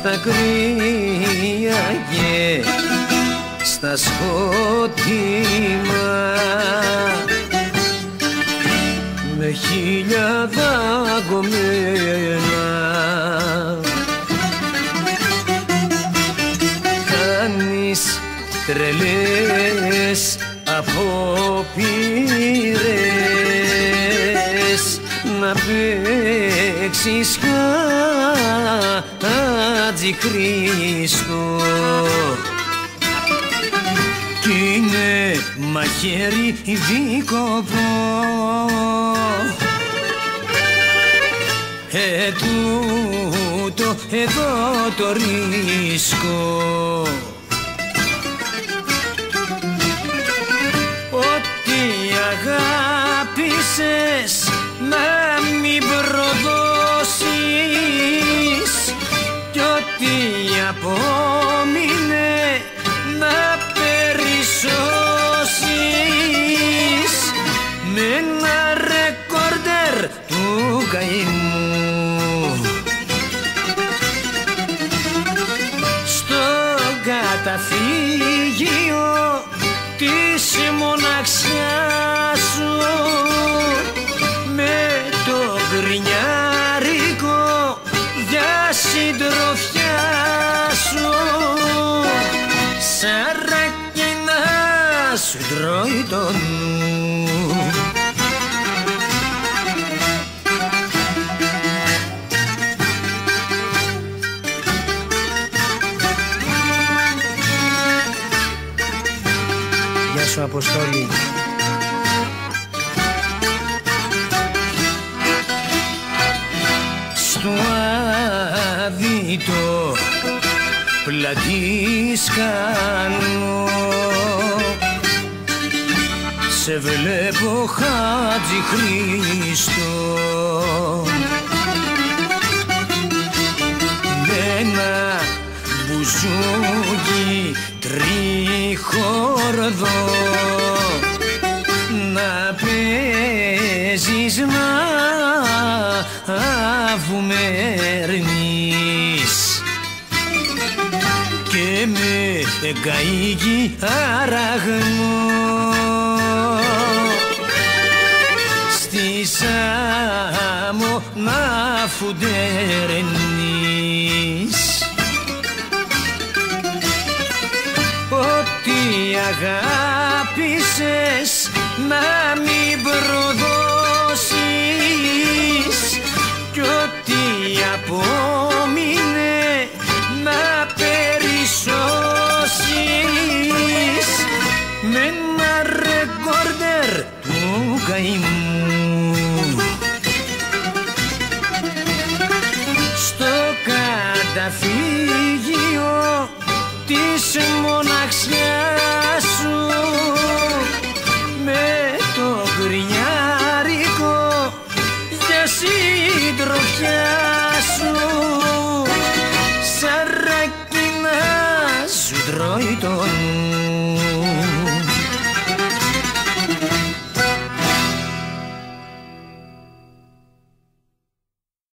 στα κρύα και στα σκότειμα με χίλια δαγκωμένα κάνεις τρελές απόπειρες να παίξεις Χάτζη Χρήστο κι είναι μαχαίρι δίκοπο τούτο εδώ το ρίσκο ότι αγάπησες να μην προδώσεις κι ό,τι απόμεινε να περισσώσεις με ένα ρεκόρντερ του καημού στο καταφύγιο της μοναξιάς σου με το γκρινιάρικο για συντροφιά σου σαράκι να σου τρώει το νου. Γεια σου Αποστόλη. Στο άδειτο πλατήσκανο σε βλέπω Χάτζη Χρήστο με ένα μπουζούκι τριχόρδο να παίζεις να βουμέρνεις και με καΐκι αραγνό στη Σάμο να φουντερνείς ότι αγάπησες να μην προδώσεις κι ό,τι απόμεινε να περισσώσεις με ένα ρεκόρντερ του καημού στο καταφύγιο της μοναξιάς σου με το γκρινιάρικο για συντροφιά σου σαράκι να σου τρώει το νου.